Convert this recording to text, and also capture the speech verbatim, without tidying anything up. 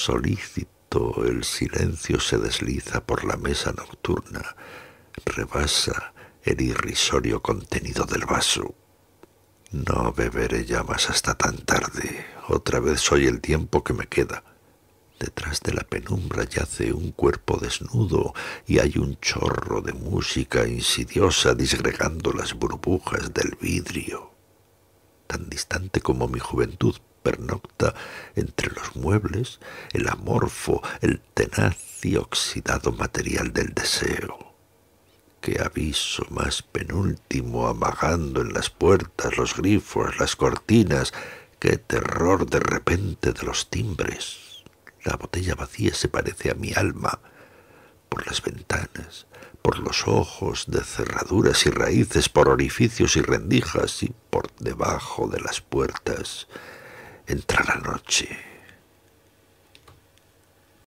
solícito el silencio se desliza por la mesa nocturna, rebasa el irrisorio contenido del vaso. No beberé ya más hasta tan tarde. Otra vez soy el tiempo que me queda. Detrás de la penumbra yace un cuerpo desnudo y hay un chorro de música insidiosa disgregando las burbujas del vidrio. Tan distante como mi juventud pernocta entre los muebles el amorfo, el tenaz y oxidado material del deseo. Qué aviso más penúltimo amagando en las puertas, los grifos, las cortinas. Qué terror de repente de los timbres. La botella vacía se parece a mi alma. Por las ventanas, por los ojos de cerraduras y raíces, por orificios y rendijas y por debajo de las puertas entra la noche.